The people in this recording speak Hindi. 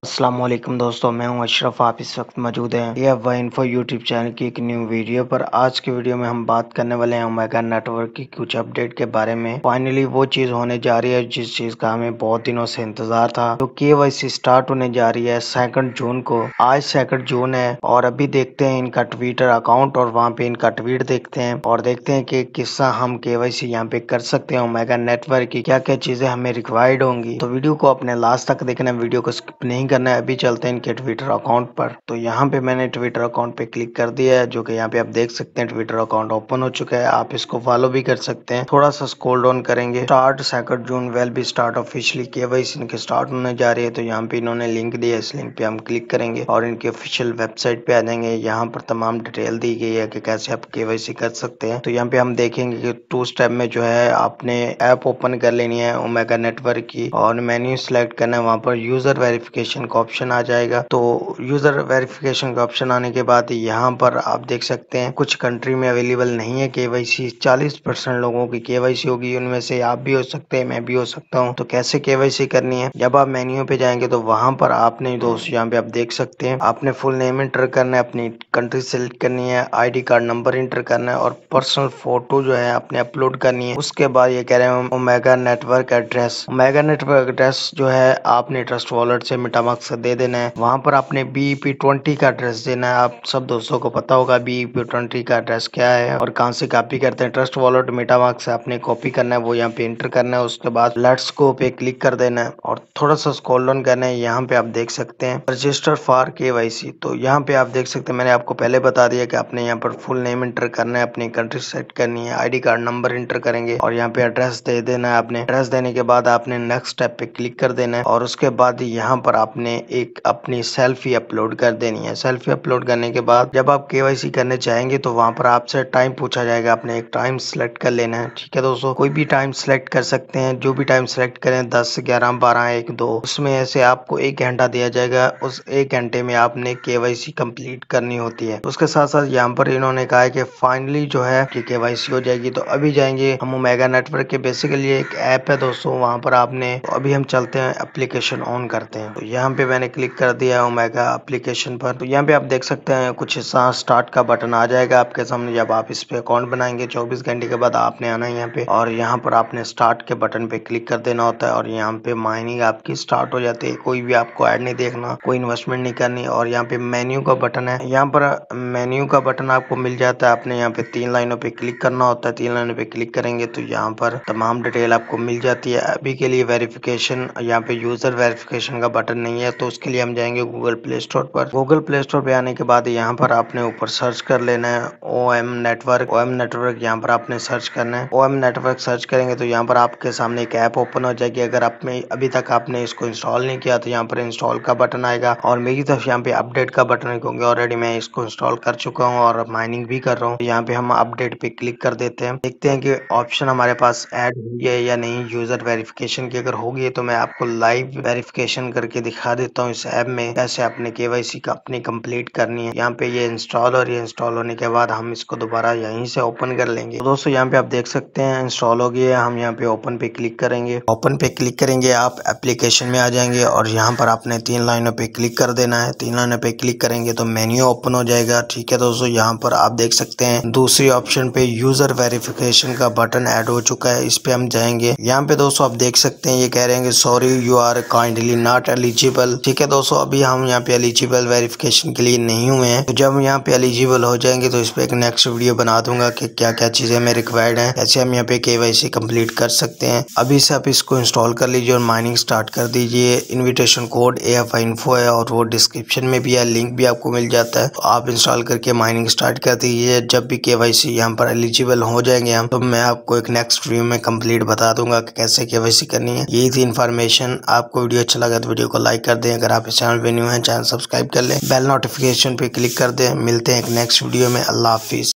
अस्सलामुअलैकुम दोस्तों, मैं हूं अशरफ। आप इस वक्त मौजूद हैं AFY इन्फो यूट्यूब चैनल की एक न्यू वीडियो पर। आज की वीडियो में हम बात करने वाले हैं ओमेगा नेटवर्क की कुछ अपडेट के बारे में। फाइनली वो चीज़ होने जा रही है जिस चीज़ का हमें बहुत दिनों से इंतजार था। तो KYC स्टार्ट होने जा रही है 2 जून को। आज 2 जून है और अभी देखते हैं इनका ट्विटर अकाउंट और वहाँ पे इनका ट्वीट देखते हैं और देखते हैं कि किस्सा हम KYC यहाँ पे कर सकते हैं ओमेगा नेटवर्क की, क्या क्या चीज़ें हमें रिक्वायर्ड होंगी। तो वीडियो को अपने लास्ट तक देखना, वीडियो को स्किप नहीं करना है। अभी चलते हैं इनके ट्विटर अकाउंट पर। तो यहाँ पे मैंने ट्विटर अकाउंट पे क्लिक कर दिया है, जो कि यहाँ पे आप देख सकते हैं ट्विटर अकाउंट ओपन हो चुका है। आप इसको फॉलो भी कर सकते हैं। थोड़ा सा स्क्रॉल डाउन करेंगे। स्टार्ट 2 जून will be start officially KYC इनके स्टार्ट होने जा रही है। तो यहाँ पे इन्होंने लिंक दिया है, इस लिंक पे हम क्लिक करेंगे और इनके ऑफिशियल वेबसाइट पे आ जाएंगे। यहाँ पर तमाम डिटेल दी गई है कि कैसे आप KYC कर सकते हैं। तो यहाँ पे हम देखेंगे कि 2 स्टेप में जो है आपने ऐप ओपन कर लेनी है ओमेगा नेटवर्क की और मेन्यू सिलेक्ट करना है। वहाँ पर यूजर वेरिफिकेशन का ऑप्शन आ जाएगा। तो यूजर वेरिफिकेशन का ऑप्शन आने के बाद यहाँ पर आप देख सकते हैं कुछ कंट्री में अवेलेबल नहीं है KYC। 40% लोगों की KYC होगी, उनमें से आप भी हो सकते हैं, मैं भी हो सकता हूँ। तो कैसे KYC करनी है, जब आप मेन्यू पे जाएंगे तो वहां पर आपने दोस्त यहाँ पे आप देख सकते हैं आपने फुल नेम इंटर करना है, अपनी कंट्री सेलेक्ट करनी है, ID कार्ड नंबर इंटर करना है और पर्सनल फोटो जो है आपने अपलोड करनी है। उसके बाद ये कह रहे हैं Omega network address. Omega network address जो है आपने ट्रस्ट वॉलेट से मेटामास्क से दे देना है। वहां पर आपने BEP20 का एड्रेस देना है। आप सब दोस्तों को पता होगा BEP20 का एड्रेस क्या है और कहां से कॉपी करते हैं। ट्रस्ट वॉलेट मेटामास्क से आपने कॉपी करना है, वो यहाँ पे इंटर करना है। उसके बाद लेट्स गो पे क्लिक कर देना है और थोड़ा सा स्क्रॉल डाउन करना है। यहाँ पे आप देख सकते हैं रजिस्टर फॉर KYC। तो यहाँ पे आप देख सकते हैं, मैंने आपको पहले बता दिया कि आपने यहाँ पर फुल नेम इंटर करना है, अपनी कंट्री सेट करनी है, ID कार्ड नंबर इंटर करेंगे और यहाँ पे एड्रेस दे देना है। आपने एड्रेस देने के बाद आपने नेक्स्ट स्टेप पे क्लिक कर देना है और उसके बाद यहाँ पर आपने एक अपनी सेल्फी अपलोड कर देनी है। सेल्फी अपलोड करने के बाद जब आप KYC करने चाहेंगे तो वहां पर आपसे टाइम पूछा जाएगा, आपने एक टाइम सिलेक्ट कर लेना है। ठीक है दोस्तों, कोई भी टाइम सिलेक्ट कर सकते हैं, जो भी टाइम सिलेक्ट करें, 10, 11, 12, 1, 2, उसमें ऐसे आपको 1 घंटा दिया जाएगा। उस 1 घंटे में आपने KYC कंप्लीट करनी होती है। उसके साथ साथ यहाँ पर इन्होंने कहा है कि फाइनली जो है कि KYC हो जाएगी। तो अभी जाएंगे हम ओमेगा नेटवर्क के, बेसिकली एक ऐप है दोस्तों, वहां पर आपने तो अभी हम चलते हैं एप्लीकेशन ऑन करते हैं। तो यहाँ पे मैंने क्लिक कर दिया है ओमेगा एप्लीकेशन पर। तो यहाँ पे आप देख सकते हैं कुछ हिस्सा स्टार्ट का बटन आ जाएगा आपके सामने। जब आप इस पे अकाउंट बनाएंगे 24 घंटे के बाद आपने आना है यहाँ पे और यहाँ पर आपने स्टार्ट के बटन पे क्लिक कर देना होता है और यहाँ पे माइनिंग आपकी स्टार्ट हो जाती है। कोई भी आपको ऐड नहीं देखना, कोई इन्वेस्टमेंट नहीं करनी। और यहाँ पे मेन्यू का बटन है, यहाँ पर मेन्यू का बटन आपको मिल जाता है। आपने यहाँ पे 3 लाइनों पे क्लिक करना होता है। 3 लाइनों पे क्लिक करेंगे तो यहाँ पर तमाम डिटेल आपको मिल जाती है। अभी के लिए वेरिफिकेशन, यहाँ पे यूजर वेरिफिकेशन का बटन नहीं है, तो उसके लिए हम जाएंगे गूगल प्ले स्टोर पर। गूगल प्ले स्टोर पे आने के बाद यहाँ पर आपने ऊपर सर्च कर लेना है OM नेटवर्क। OM नेटवर्क यहाँ पर आपने सर्च करना है। OM नेटवर्क सर्च करेंगे तो यहाँ पर आपके सामने एक ऐप ओपन हो जाएगी। अगर आप में अभी तक आपने इसको इंस्टॉल नहीं किया तो यहाँ पर इंस्टॉल का बटन आएगा और मेरी तरफ यहाँ पे अपडेट का बटन है, क्योंकि ऑलरेडी मैं इसको इंस्टॉल कर चुका हूँ और माइनिंग भी कर रहा हूँ। यहाँ पे हम अपडेट पे क्लिक कर देते हैं, देखते हैं कि ऑप्शन हमारे पास ऐड हुई है या नहीं यूजर वेरिफिकेशन की। अगर होगी तो मैं आपको लाइव वेरिफिकेशन करके दिखा देता हूँ इस ऐप में कैसे आपने KYC का अपनी कंप्लीट करनी है। यहाँ पे ये इंस्टॉल और ये इंस्टॉल होने के बाद हम इसको दोबारा यहीं से ओपन कर लेंगे। तो दोस्तों यहाँ पे आप देख सकते हैं इंस्टॉल हो गया है। हम यहाँ पे ओपन पे क्लिक करेंगे। ओपन पे क्लिक करेंगे, आप एप्लीकेशन में आ जाएंगे और यहाँ पर आपने 3 लाइनों पे क्लिक कर देना है। 3 लाइनों पे क्लिक करेंगे तो मेन्यू ओपन हो जाएगा। ठीक है दोस्तों, यहाँ पर आप देख सकते हैं दूसरी ऑप्शन पे यूजर वेरिफिकेशन का बटन ऐड हो चुका है, इस पे हम जाएंगे। यहाँ पे दोस्तों आप देख सकते हैं ये कह रहे हैं sorry you are kindly not eligible. ठीक है दोस्तों, अभी हम यहाँ पे एलिजिबल वेरिफिकेशन के लिए नहीं हुए हैं। तो जब यहाँ पे एलिजिबल हो जाएंगे तो इस पे एक नेक्स्ट वीडियो बना दूंगा कि क्या क्या चीजें हमें रिक्वायर्ड है, कैसे हम यहाँ पे KYC कंप्लीट कर सकते हैं। अभी से आप इसको इंस्टॉल कर लीजिए और माइनिंग स्टार्ट कर दीजिए। इन्विटेशन कोड AFI इन्फो है और वो डिस्क्रिप्शन में भी है, लिंक भी आपको मिल जाता है। तो आप इंस्टॉल करके माइनिंग स्टार्ट कर दीजिए। जब भी KYC यहाँ पर एलिजिबल हो जाएंगे हम, तो मैं आपको एक नेक्स्ट वीडियो में कंप्लीट बता दूंगा कि कैसे KYC करनी है। यही थी इन्फॉर्मेशन। आपको वीडियो अच्छा लगा तो वीडियो को लाइक कर दें। अगर आप इस चैनल पे न्यू हैं, चैनल सब्सक्राइब कर लें, बेल नोटिफिकेशन पे क्लिक कर दें। मिलते हैं एक नेक्स्ट वीडियो में। अल्लाह हाफिज।